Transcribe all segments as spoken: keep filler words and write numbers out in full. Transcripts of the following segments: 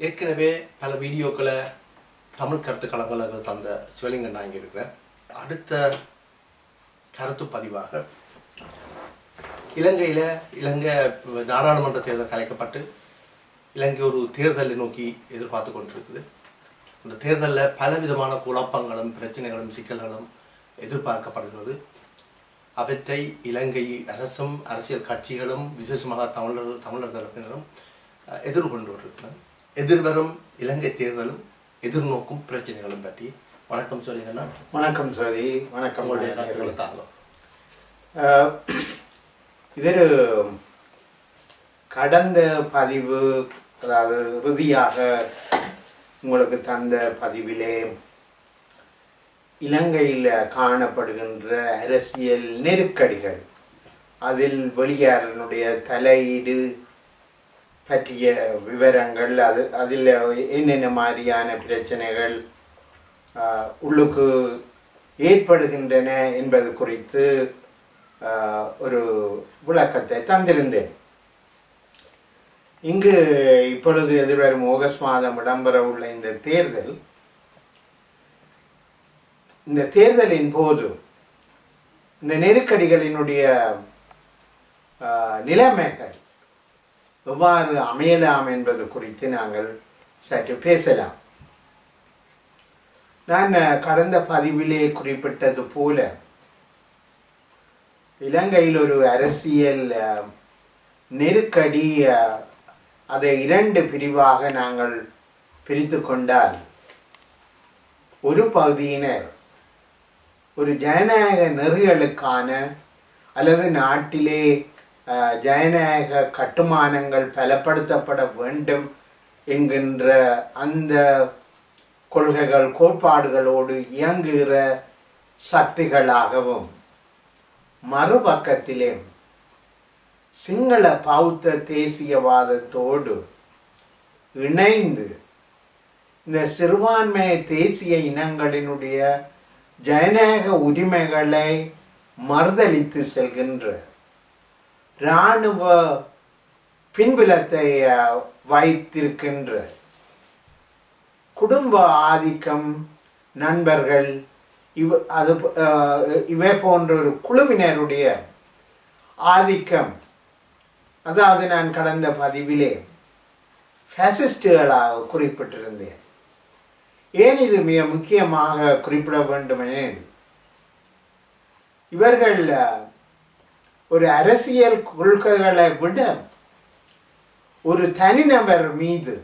ஏற்கனவே பல வீடியோக்களை தமிழ் கருத்து களங்களில் தந்த சிவலிங்கன் நான் இங்கே இருக்கிறேன். அடுத்த கருத்து பதிவாக இலங்கையில் இலங்கை நாடாளுமன்ற தேர்தல் கலைக்கப்பட்டு இலங்கை ஒரு தேர்தலை நோக்கி எதிர்பார்த்து கொண்டிருக்குது. அந்த தேர்தலில் பலவிதமான குழப்பங்களும் பிரச்சனைகளும் சிக்கல்களும் எதிர்பார்க்கப்படுகிறது. அவற்றை இலங்கை அரசும் அரசியல் கட்சிகளும் விசேஷமாக தமிழர் தமிழர் தரப்பினரும் எதிர்கொண்டு வருகின்றனர். எதிர்வரும் இலங்கை தேர்தலும் எதிர்நோக்கும் பிரச்சனைகளும் பற்றி வணக்கம் சொல்லிங்கன்னா. வணக்கம் சரி, வணக்கம். தாங்க இது கடந்த பதிவு, அதாவது இறுதியாக உங்களுக்கு தந்த பதிவிலே இலங்கையில் காணப்படுகின்ற அரசியல் நெருக்கடிகள், அதில் வெளியாரனுடைய தலையீடு பற்றிய விவரங்கள், அது அதில் என்னென்ன மாதிரியான பிரச்சனைகள் உள்ளுக்கு ஏற்படுகின்றன என்பது குறித்து ஒரு விளக்கத்தை தந்திருந்தேன். இங்கு இப்பொழுது எதிர்வரும் ஆகஸ்ட் மாதம் இடம்பெற உள்ள இந்த தேர்தல், இந்த தேர்தலின் போது இந்த நெருக்கடிகளினுடைய நிலைமைகள் எவ்வாறு அமையலாம் என்பது குறித்து நாங்கள் சற்று பேசலாம். நான் கடந்த பதிவிலே குறிப்பிட்டது போல இலங்கையில் ஒரு அரசியல் நெருக்கடி, அதை இரண்டு பிரிவாக நாங்கள் பிரித்து கொண்டால், ஒரு பகுதியினர் ஒரு ஜனநாயக நெறிகளுக்கான அல்லது நாட்டிலே ஜனநாயக கட்டுமானங்கள் பலப்படுத்தப்பட வேண்டும் என்கின்ற அந்த கொள்கைகள் கோட்பாடுகளோடு இயங்குகிற சக்திகளாகவும், மறுபக்கத்திலே சிங்கள பௌத்த தேசியவாதத்தோடு இணைந்து இந்த சிறுபான்மை தேசிய இனங்களினுடைய ஜனநாயக உரிமைகளை மறுதலித்து செல்கின்ற இராணுவ பின்புலத்தை வைத்திருக்கின்ற குடும்ப ஆதிக்கம், நண்பர்கள், இவ அது இவை போன்ற ஒரு குழுவினருடைய ஆதிக்கம், அதாவது நான் கடந்த பதிவிலே ஃபேசிஸ்டுகளாக குறிப்பிட்டிருந்தேன். ஏன் இது மிக முக்கியமாக குறிப்பிட வேண்டுமெனில், இவர்கள் ஒரு அரசியல் கொள்கைகளை விட ஒரு தனிநபர் மீது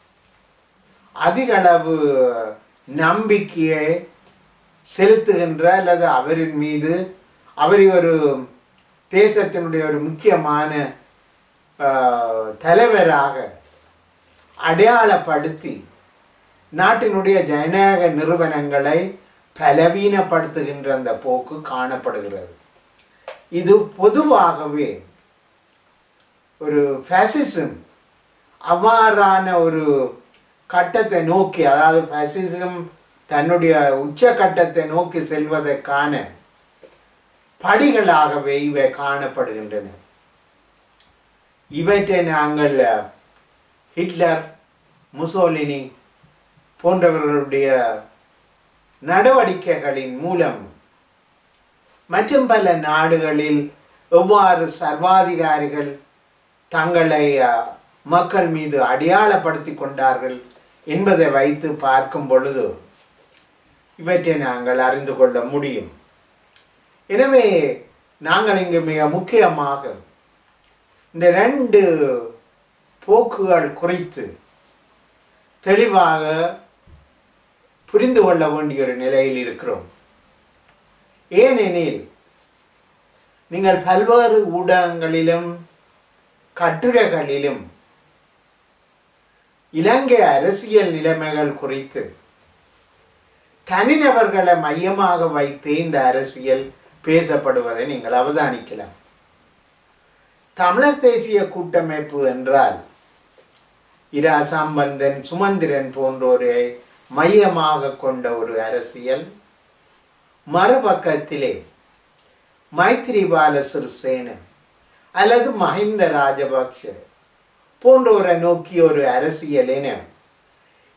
அதிகளவு நம்பிக்கையை செலுத்துகின்ற, அல்லது அவரின் மீது அவரை ஒரு தேசத்தினுடைய ஒரு முக்கியமான தலைவராக அடையாளப்படுத்தி நாட்டினுடைய ஜனநாயக நிறுவனங்களை பலவீனப்படுத்துகின்ற அந்த போக்கு காணப்படுகிறது. இது பொதுவாகவே ஒரு ஃபேசிசம் அவ்வாறான ஒரு கட்டத்தை நோக்கி, அதாவது ஃபேசிசம் தன்னுடைய உச்சகட்டத்தை நோக்கி செல்வதற்கான படிகளாகவே இவை காணப்படுகின்றன. இவற்றை நாங்கள் ஹிட்லர், முசோலினி போன்றவர்களுடைய நடவடிக்கைகளின் மூலம் மற்றும் பல நாடுகளில் எவ்வாறு சர்வாதிகாரிகள் தங்களை மக்கள் மீது அடையாளப்படுத்தி கொண்டார்கள் என்பதை வைத்து பார்க்கும் பொழுது இவற்றை நாங்கள் அறிந்து கொள்ள முடியும். எனவே நாங்கள் இங்கு மிக முக்கியமாக இந்த ரெண்டு போக்குகள் குறித்து தெளிவாக புரிந்து கொள்ள வேண்டிய ஒரு நிலையில் இருக்கிறோம். ஏனெனில் நீங்கள் பல்வேறு ஊடகங்களிலும் கட்டுரைகளிலும் இலங்கை அரசியல் நிலைமைகள் குறித்து தனிநபர்களை மையமாக வைத்து இந்த அரசியல் பேசப்படுவதை நீங்கள் அவதானிக்கலாம். தமிழர் தேசிய கூட்டமைப்பு என்றால் இரா சம்பந்தன், சுமந்திரன் போன்றோரை மையமாக கொண்ட ஒரு அரசியல். மறுபக்கத்திலே மைத்ரிபால சிறிசேன அல்லது மஹிந்த ராஜபக்ஷ போன்றோரை நோக்கி ஒரு அரசியல் என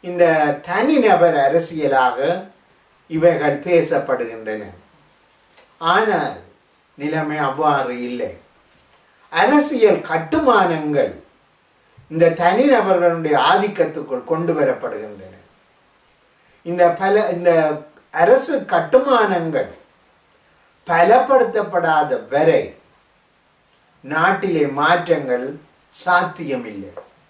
இந்த தனிநபர் அரசியலாக இவைகள் பேசப்படுகின்றன. ஆனால் நிலைமை அவ்வாறு இல்லை. அரசியல் கட்டுமானங்கள் இந்த தனிநபர்களுடைய ஆதிக்கத்துக்குள் கொண்டு வரப்படுகின்றன. இந்த பல இந்த அரசு கட்டுமானங்கள் பலப்படுத்தப்படாத வரை நாட்டிலே மாற்றங்கள் சாத்தியமில்லை.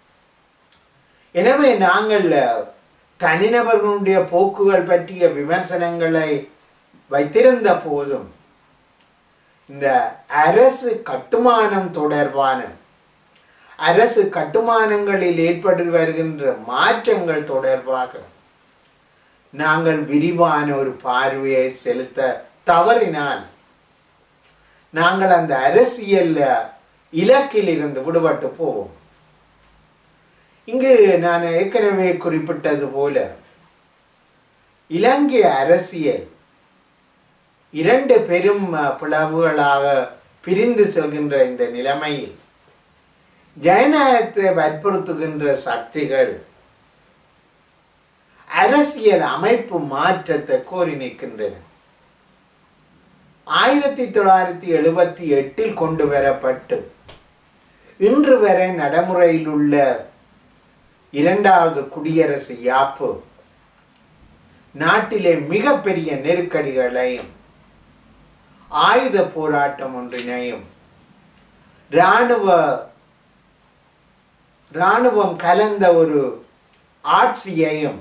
எனவே நாங்கள் தனிநபர்களுடைய போக்குகள் பற்றிய விமர்சனங்களை வைத்திருந்த போதும் இந்த அரசு கட்டுமானம் தொடர்பான அரசு கட்டுமானங்களில் ஏற்பட்டு வருகின்ற மாற்றங்கள் தொடர்பாக நாங்கள் விரிவான ஒரு பார்வையை செலுத்த தவறினால் நாங்கள் அந்த அரசியல் இலக்கில் இருந்து விடுபட்டு போவோம். இங்கு நான் ஏற்கனவே குறிப்பிட்டது போல இலங்கை அரசியல் இரண்டு பெரும் பிளவுகளாக பிரிந்து செல்கின்ற இந்த நிலைமையில் ஜனநாயகத்தை வற்புறுத்துகின்ற சக்திகள் அரசியல் அமைப்பு மாற்றத்தை கோரி நிற்கின்றன. ஆயிரத்தி தொள்ளாயிரத்தி எழுபத்தி எட்டில் கொண்டு வரப்பட்டு இன்று வரை நடைமுறையில் உள்ள இரண்டாவது குடியரசு யாப்பு நாட்டிலே மிகப்பெரிய நெருக்கடிகளையும் ஆயுத போராட்டம் ஒன்றினையும் இராணுவ இராணுவம் கலந்த ஒரு ஆட்சியையும்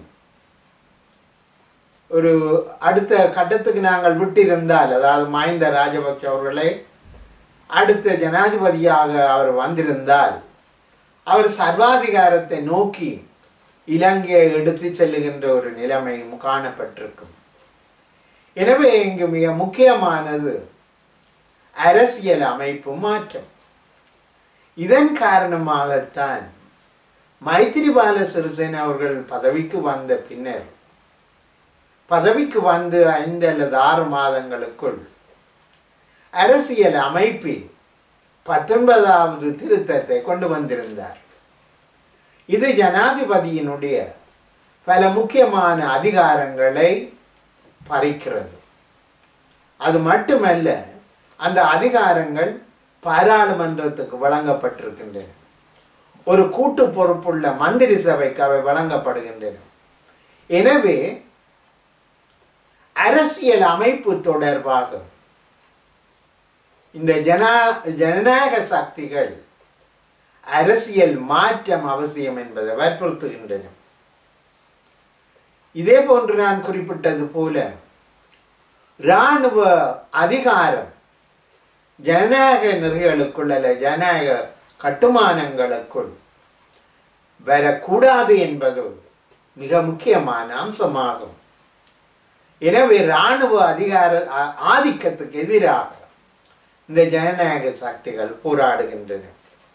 ஒரு அடுத்த கட்டத்துக்கு நாங்கள் விட்டிருந்தால், அதாவது மஹிந்த ராஜபக்ஷ அவர்களை அடுத்த ஜனாதிபதியாக அவர் வந்திருந்தால் அவர் சர்வாதிகாரத்தை நோக்கி இலங்கையை எடுத்து செல்லுகின்ற ஒரு நிலைமையும் காணப்பட்டிருக்கும். எனவே இங்கு மிக முக்கியமானது அரசியல் அமைப்பு மாற்றம். இதன் காரணமாகத்தான் மைத்திரிபால சிறிசேன அவர்கள் பதவிக்கு வந்த பின்னர் பதவிக்கு வந்து ஐந்து அல்லது ஆறு மாதங்களுக்குள் அரசியல் அமைப்பில் பத்தொன்பதாவது திருத்தத்தை கொண்டு வந்திருந்தார். இது ஜனாதிபதியினுடைய பல முக்கியமான அதிகாரங்களை பறிக்கிறது. அது மட்டுமல்ல, அந்த அதிகாரங்கள் பாராளுமன்றத்துக்கு வழங்கப்பட்டிருக்கின்றன. ஒரு கூட்டு பொறுப்புள்ள மந்திரி சபைக்கு அவை வழங்கப்படுகின்றன. எனவே அரசியல் அமைப்பு தொடர்பாக இந்த ஜனா ஜனநாயக சக்திகள் அரசியல் மாற்றம் அவசியம் என்பதை வற்புறுத்துகின்றன. இதே போன்று நான் குறிப்பிட்டது போல இராணுவ அதிகாரம் ஜனநாயக நெறிகளுக்குள் அல்ல ஜனநாயக கட்டுமானங்களுக்குள் வரக்கூடாது என்பது மிக முக்கியமான அம்சமாகும். எனவே இராணுவ அதிகார ஆதிக்கத்துக்கு எதிராக இந்த ஜனநாயக சக்திகள் போராடுகின்றன.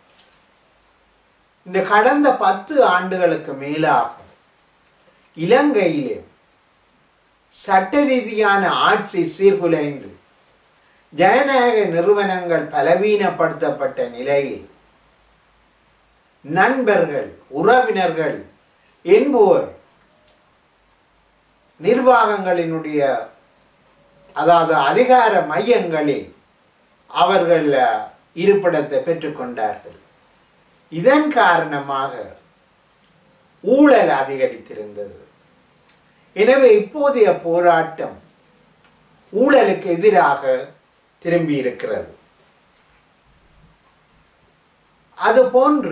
இந்த கடந்த பத்து ஆண்டுகளுக்கு மேலாக இலங்கையிலே சட்ட ரீதியான ஆட்சி சீர்குலைந்து ஜனநாயக நிறுவனங்கள் பலவீனப்படுத்தப்பட்ட நிலையில் நண்பர்கள், உறவினர்கள் என்போர் நிர்வாகங்களினுடைய அதாவது அதிகார மையங்களில் அவர்கள் இருப்பிடத்தை பெற்றுக்கொண்டார்கள். இதன் காரணமாக ஊழல் அதிகரித்திருந்தது. எனவே இப்போதைய போராட்டம் ஊழலுக்கு எதிராக திரும்பி இருக்கிறது. அதுபோன்று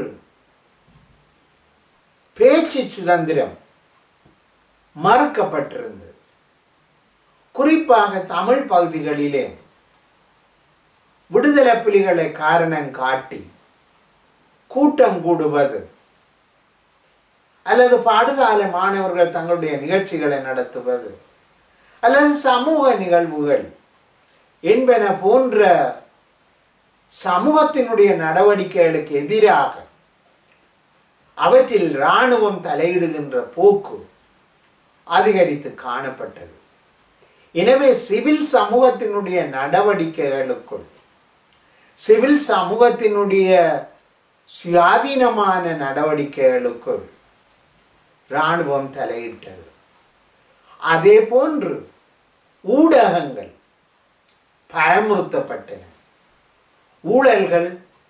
பேச்சு சுதந்திரம் மறுக்கப்பட்டிருந்தது. குறிப்பாக தமிழ் பகுதிகளிலே விடுதலை புலிகளை காரணம் காட்டி கூட்டம் கூடுவது அல்லது பாடசால மாணவர்கள் தங்களுடைய நிகழ்ச்சிகளை நடத்துவது அல்லது சமூக நிகழ்வுகள் என்பன போன்ற சமூகத்தினுடைய நடவடிக்கைகளுக்கு எதிராக அவற்றில் இராணுவம் தலையிடுகின்ற போக்கு அதிகரித்து காணப்பட்டது. எனவே சிவில் சமூகத்தினுடைய நடவடிக்கைகளுக்குள் சிவில் சமூகத்தினுடைய சுயாதீனமான நடவடிக்கைகளுக்குள் இராணுவம் தலையிட்டது. அதே போன்று ஊடகங்கள் பயமுறுத்தப்பட்டன. ஊழல்கள்,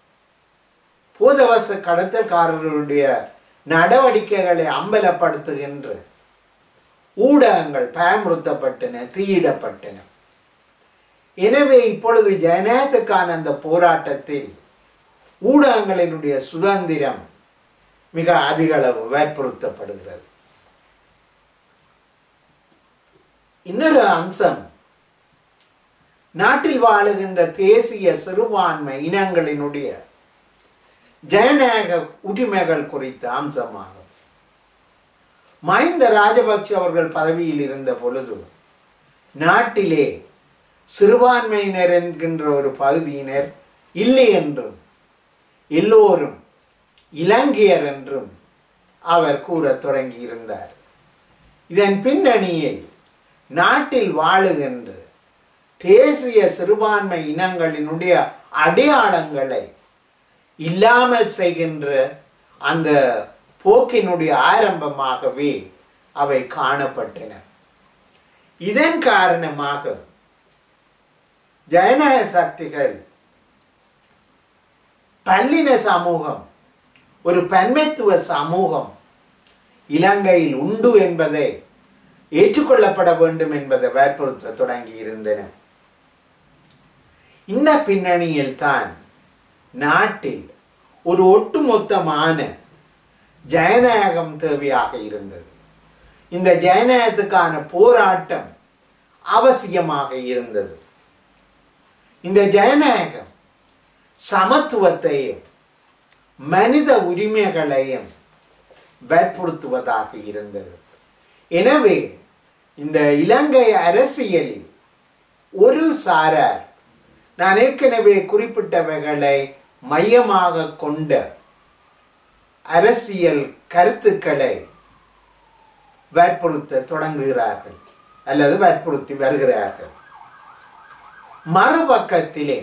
போதவச கடத்தல்காரர்களுடைய நடவடிக்கைகளை அம்பலப்படுத்துகின்ற ஊடகங்கள் பயமுறுத்தப்பட்டன, தீயிடப்பட்டன. எனவே இப்பொழுது ஜனநாயகத்துக்கான அந்த போராட்டத்தில் ஊடகங்களினுடைய சுதந்திரம் மிக அதிக அளவு வற்புறுத்தப்படுகிறது. இன்னொரு அம்சம், நாட்டில் வாழுகின்ற தேசிய சிறுபான்மை இனங்களினுடைய ஜனநாயக உரிமைகள் குறித்த அம்சமாகும். மஹிந்த ராஜபக்ஷ அவர்கள் பதவியில் இருந்த பொழுது நாட்டிலே சிறுபான்மையினர் என்கின்ற ஒரு பகுதியினர் இல்லை என்றும் எல்லோரும் இலங்கையர் என்றும் அவர் கூற தொடங்கி இருந்தார். இதன் பின்னணியில் நாட்டில் வாழுகின்ற தேசிய சிறுபான்மை இனங்களினுடைய அடையாளங்களை இல்லாமல் செய்கின்ற அந்த போக்கினுடைய ஆரம்பமாகவே அவை காணப்பட்டன. இதன் காரணமாக ஜனநாயக சக்திகள் பல்லின சமூகம், ஒரு பன்மைத்துவ சமூகம் இலங்கையில் உண்டு என்பதை ஏற்றுக்கொள்ளப்பட வேண்டும் என்பதை வற்புறுத்த தொடங்கி இருந்தன. இந்த பின்னணியில் தான் நாட்டில் ஒரு ஒட்டுமொத்தமான ஜனநாயகம் தேவையாக இருந்தது. இந்த ஜனநாயகத்துக்கான போராட்டம் அவசியமாக இருந்தது. இந்த ஜனநாயகம் சமத்துவத்தையும் மனித உரிமைகளையும் வற்புறுத்துவதாக இருந்தது. எனவே இந்த இலங்கை அரசியலில் ஒரு சாரார், நான் ஏற்கனவே குறிப்பிட்டவைகளை மையமாக கொண்ட அரசியல் கருத்துக்களை வற்புறுத்த தொடங்குகிறார்கள் அல்லது வற்புறுத்தி வருகிறார்கள். மறுபக்கத்திலே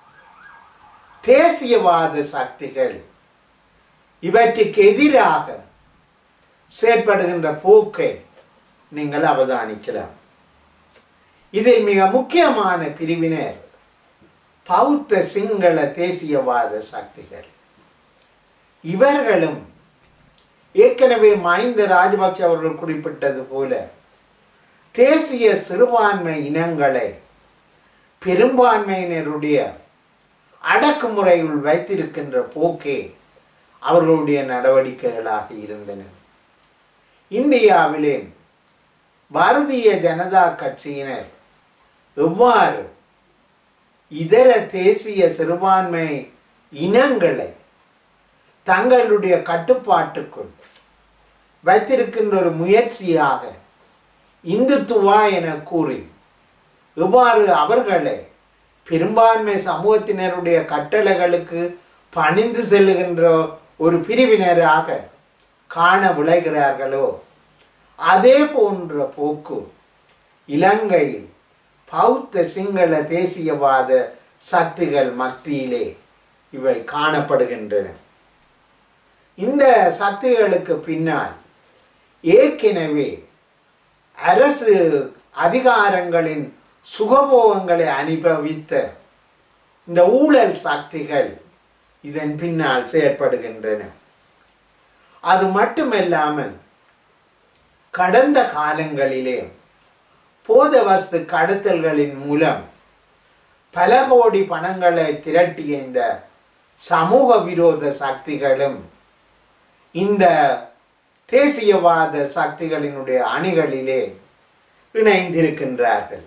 தேசியவாத சக்திகள் இவற்றுக்கு எதிராக செயற்படுகின்ற போக்கை நீங்கள் அவதானிக்கலாம். இதில் மிக முக்கியமான பிரிவினர் பௌத்த சிங்கள தேசியவாத சக்திகள். இவர்களும் ஏற்கனவே மஹிந்த ராஜபக்ஷ அவர்கள் குறிப்பிட்டது போல தேசிய சிறுபான்மை இனங்களை பெரும்பான்மையினருடைய அடக்குமுறையுள் வைத்திருக்கின்ற போக்கே அவர்களுடைய நடவடிக்கைகளாக இருந்தன. இந்தியாவிலே பாரதிய ஜனதா கட்சியினர் எவ்வாறு இதர தேசிய சிறுபான்மை இனங்களை தங்களுடைய கட்டுப்பாட்டுக்குள் வைத்திருக்கின்ற ஒரு முயற்சியாக இந்துத்துவா என கூறி எவ்வாறு அவர்களை பெரும்பான்மை சமூகத்தினருடைய கட்டளைகளுக்கு பணிந்து செல்லுகின்ற ஒரு பிரிவினராக காண விளைகிறார்களோ அதே போன்ற போக்கு இலங்கையில் பௌத்த சிங்கள தேசியவாத சக்திகள் மத்தியிலே இவை காணப்படுகின்றன. இந்த சக்திகளுக்கு பின்னால் ஏற்கனவே அரசு அதிகாரங்களின் சுகபோகங்களை அனுபவித்த இந்த ஊழல் சக்திகள் இதன் பின்னால் செயற்படுகின்றன. அது மட்டுமல்லாமல் கடந்த காலங்களிலே போதவஸ்து கடத்தல்களின் மூலம் பல கோடி பணங்களை திரட்டிய இந்த சமூக விரோத சக்திகளும் இந்த தேசியவாத சக்திகளினுடைய அணிகளிலே இணைந்திருக்கின்றார்கள்.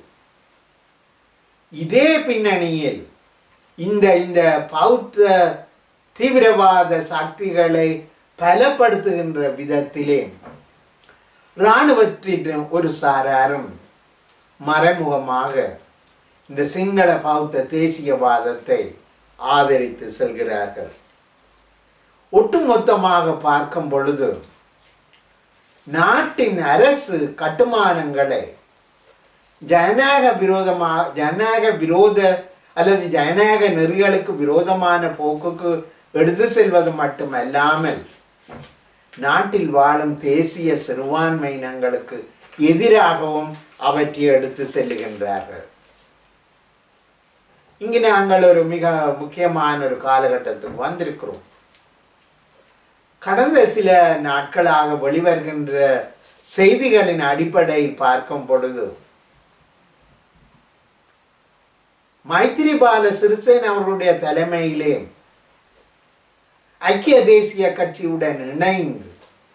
இதே பின்னணியில் இந்த இந்த பௌத்த தீவிரவாத சக்திகளை பலப்படுத்துகின்ற விதத்திலே இராணுவத்தின் ஒரு சாராரும் மறைமுகமாக இந்த சிங்கள பௌத்த தேசியவாதத்தை ஆதரித்து செல்கிறார்கள். ஒட்டுமொத்தமாக பார்க்கும் பொழுது நாட்டின் அரசு கட்டுமானங்களை ஜனநாயக விரோதமாக ஜனநாயக விரோத அல்லது ஜனநாயக நெறிகளுக்கு விரோதமான போக்குக்கு எடுத்து செல்வது மட்டுமல்லாமல் நாட்டில் வாழும் தேசிய சிறுபான்மையினங்களுக்கு எதிராகவும் அவற்றை எடுத்து செல்லுகின்றார்கள். இங்கு நாங்கள் ஒரு மிக முக்கியமான ஒரு காலகட்டத்துக்கு வந்திருக்கிறோம். கடந்த சில நாட்களாக வெளிவருகின்ற செய்திகளின் அடிப்படையில் பார்க்கும் பொழுது மைத்திரிபால சிறிசேன அவர்களுடைய தலைமையிலே ஐக்கிய தேசிய கட்சியுடன் இணைந்து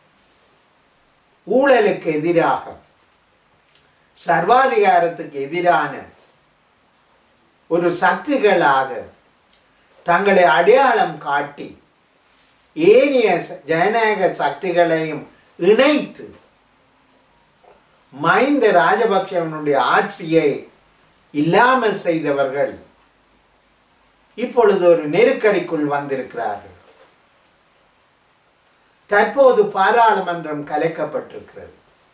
ஊழலுக்கு எதிராக சர்வாதிகாரத்துக்கு எதிரான ஒரு சக்திகளாக தங்களை அடையாளம் காட்டி ஏனைய ஜனநாயக சக்திகளையும் இணைத்து மஹிந்த ராஜபக்ஷவனுடைய ஆட்சியை இல்லாமல் செய்தவர்கள் இப்பொழுது ஒரு நெருக்கடிக்குள் வந்திருக்கிறார்கள். தற்போது பாராளுமன்றம் கலைக்கப்பட்டிருக்கிறது.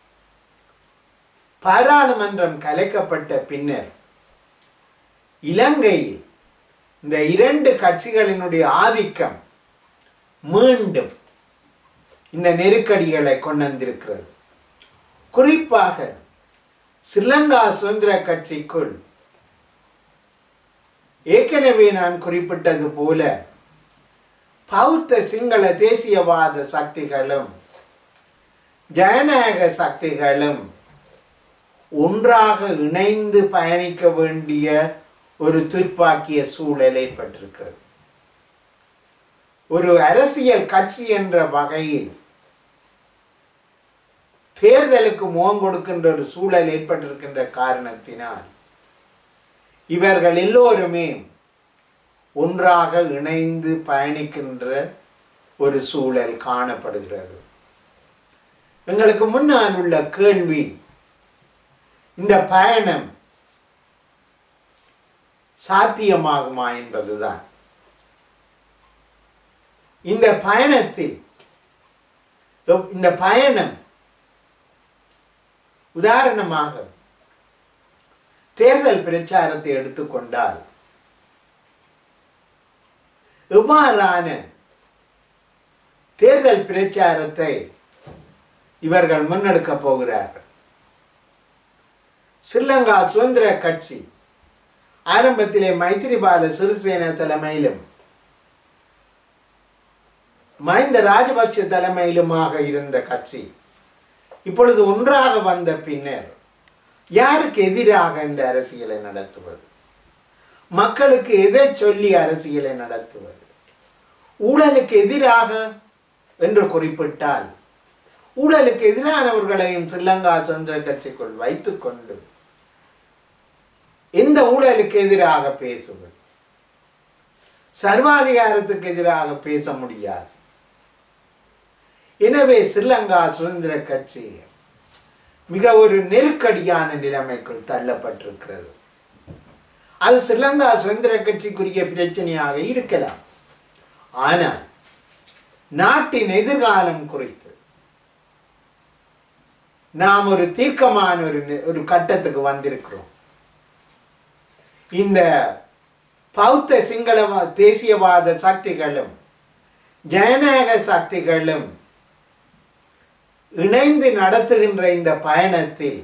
பாராளுமன்றம் கலைக்கப்பட்ட பின்னர் இலங்கையில் இந்த இரண்டு கட்சிகளினுடைய ஆதிக்கம் மீண்டும் இந்த நெருக்கடிகளை கொண்டிருக்கிறது. குறிப்பாக ஸ்ரீலங்கா சுதந்திர கட்சிக்குள் ஏற்கனவே நான் குறிப்பிட்டது போல பௌத்த சிங்கள தேசியவாத சக்திகளும் ஜனநாயக சக்திகளும் ஒன்றாக இணைந்து பயணிக்க வேண்டிய ஒரு துர்ப்பாக்கிய சூழல் ஏற்பட்டிருக்கிறது. ஒரு அரசியல் கட்சி என்ற வகையில் தேர்தலுக்கு முகம் கொடுக்கின்ற ஒரு சூழல் ஏற்பட்டிருக்கின்ற காரணத்தினால் இவர்கள் எல்லோருமே ஒன்றாக இணைந்து பயணிக்கின்ற ஒரு சூழல் காணப்படுகிறது. எங்களுக்கு முன்னால் உள்ள கேள்வி, இந்த பயணம் சாத்தியமாகுமா என்பதுதான். இந்த பயணத்தில் இந்த பயணம் உதாரணமாக தேர்தல் பிரச்சாரத்தை எடுத்துக்கொண்டால் எவ்வாறான தேர்தல் பிரச்சாரத்தை இவர்கள் முன்னெடுக்க போகிறார்கள்? ஸ்ரீலங்கா சுதந்திர கட்சி ஆரம்பத்திலே மைத்திரிபால சிறிசேன தலைமையிலும் மஹிந்த ராஜபக்ஷ தலைமையிலுமாக இருந்த கட்சி இப்பொழுது ஒன்றாக வந்த பின்னர் யாருக்கு எதிராக இந்த அரசியலை நடத்துவது? மக்களுக்கு எதை சொல்லி அரசியலை நடத்துவது? ஊழலுக்கு எதிராக என்று குறிப்பிட்டால் ஊழலுக்கு எதிரானவர்களையும் ஸ்ரீலங்கா சுதந்திர கட்சிக்குள் வைத்துக் கொண்டு எந்த ஊழலுக்கு எதிராக பேசுவது? சர்வாதிகாரத்துக்கு எதிராக பேச முடியாது. எனவே ஸ்ரீலங்கா சுதந்திர கட்சி மிக ஒரு நெருக்கடியான நிலைமைக்குள் தள்ளப்பட்டிருக்கிறது. அது ஸ்ரீலங்கா சுதந்திர கட்சிக்குரிய பிரச்சனையாக இருக்கலாம். ஆனால் நாட்டின் எதிர்காலம் குறித்து நாம் ஒரு தீர்க்கமான ஒரு ஒரு கட்டத்துக்கு வந்திருக்கிறோம். இந்த பௌத்த சிங்கள தேசியவாத சக்திகளும் ஜனநாயக சக்திகளும் இணைந்து நடத்துகின்ற இந்த பயணத்தில்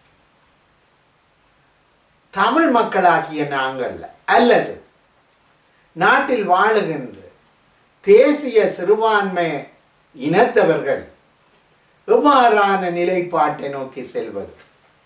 தமிழ் மக்களாகிய நாங்கள் அல்லது நாட்டில் வாழுகின்ற தேசிய சிறுபான்மை இனத்தவர்கள் எவ்வாறான நிலைப்பாட்டை நோக்கி செல்வது?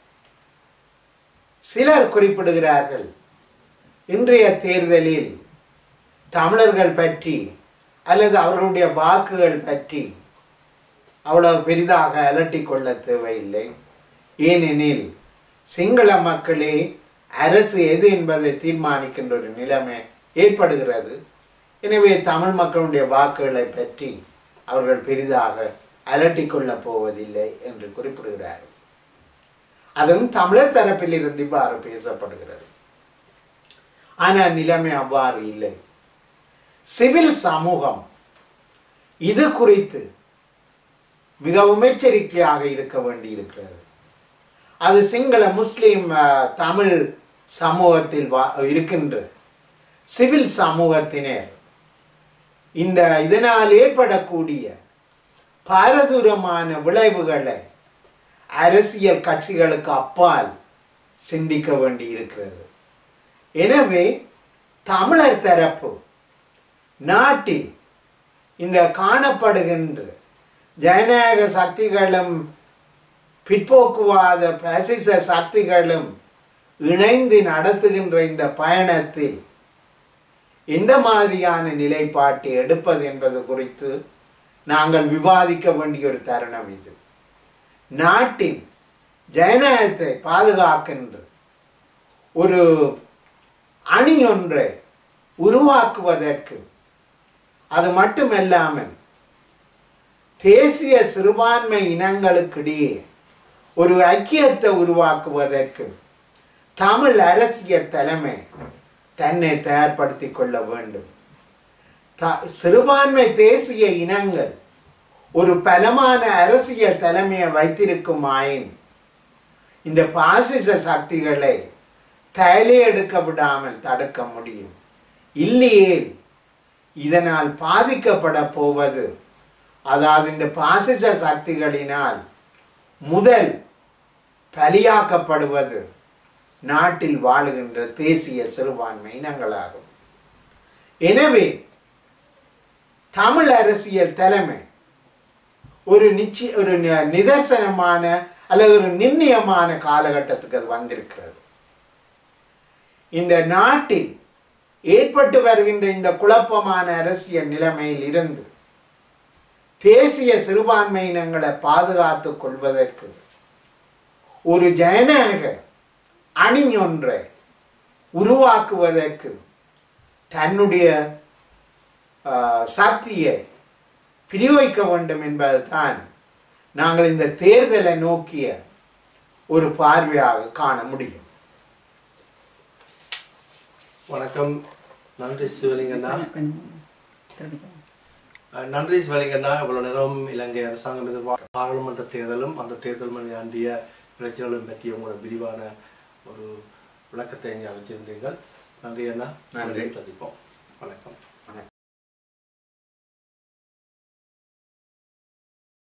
சிலர் குறிப்பிடுகிறார்கள், இன்றைய தேர்தலில் தமிழர்கள் பற்றி அல்லது அவர்களுடைய வாக்குகள் பற்றி அவ்வளவு பெரிதாக அலட்டிக் கொள்ள தேவையில்லை. ஏனெனில் சிங்கள மக்களே அரசு எது என்பதை தீர்மானிக்கின்ற ஒரு நிலைமை ஏற்படுகிறது. எனவே தமிழ் மக்களுடைய வாக்குகளை பற்றி அவர்கள் பெரிதாக அலட்டிக் கொள்ளப் போவதில்லை என்று குறிப்பிடுகிறார்கள். அதுவும் தமிழர் தரப்பில் இருந்து இவ்வாறு பேசப்படுகிறது. ஆனால் நிலைமை அவ்வாறு இல்லை. சிவில் சமூகம் இது குறித்து மிகவும் எச்சரிக்கையாக இருக்க வேண்டி இருக்கிறது. அது சிங்கள முஸ்லிம் தமிழ் சமூகத்தில் இருக்கின்ற சிவில் சமூகத்தினர் இந்த இதனால் ஏற்படக்கூடிய பாரதூரமான விளைவுகளை அரசியல் கட்சிகளுக்கு அப்பால் சிந்திக்க வேண்டி இருக்கிறது. எனவே தமிழர் தரப்பு நாட்டில் இந்த காணப்படுகின்ற ஜனநாயக சக்திகளும் பிற்போக்குவாத பாசிச சக்திகளும் இணைந்து நடத்துகின்ற இந்த பயணத்தில் எந்த மாதிரியான நிலைப்பாட்டை எடுப்பது என்பது குறித்து நாங்கள் விவாதிக்க வேண்டிய ஒரு தருணம் இது. நாட்டின் ஜனநாயகத்தை பாதுகாக்கின்ற ஒரு அணி ஒன்றை உருவாக்குவதற்கு, அது மட்டுமல்லாமல் தேசிய சிறுபான்மை இனங்களுக்கிடையே ஒரு ஐக்கியத்தை உருவாக்குவதற்கு தமிழ் அரசியல் தலைமை தன்னை தயார்படுத்திக் கொள்ள வேண்டும். சிறுபான்மை தேசிய இனங்கள் ஒரு பலமான அரசியல் தலைமையை வைத்திருக்குமாயின் இந்த பாசிச சக்திகளை தலையெடுக்க விடாமல் தடுக்க முடியும். இல்லையே இதனால் பாதிக்கப்பட போவது, அதாவது இந்த பாசிச சக்திகளினால் முதல் பலியாக்கப்படுவது நாட்டில் வாழுகின்ற தேசிய சிறுபான்மை இனங்களாகும். எனவே தமிழ் அரசியல் தலைமை ஒரு நிச்சய ஒரு நிதர்சனமான அல்லது ஒரு நிர்ணயமான காலகட்டத்துக்கு அது வந்திருக்கிறது. இந்த நாட்டில் ஏற்பட்டு வருகின்ற இந்த குழப்பமான அரசியல் நிலைமையில் இருந்து தேசிய சிறுபான்மையினங்களை பாதுகாத்துக் கொள்வதற்கு ஒரு ஜனநாயக அணி ஒன்றை உருவாக்குவதற்கு தன்னுடைய சக்தியை பிரயோகிக்க வேண்டும் என்பதுதான் நாங்கள் இந்த தேர்தலை நோக்கிய ஒரு பார்வையாக காண முடியும். வணக்கம். நன்றி சிவலிங்கண்ணா. நன்றி சிவலிங்கண்ணா. இவ்வளவு நேரம் இலங்கை அரசாங்கம் எதிர்பார்த்த பாராளுமன்ற தேர்தலும் அந்த தேர்தல் மணி ஆண்டிய பிரச்சனைகளும் பற்றி உங்களோட விரிவான ஒரு விளக்கத்தை இங்கே வச்சிருந்தீர்கள். நன்றி அண்ணா. நன்றி. சந்திப்போம். வணக்கம்.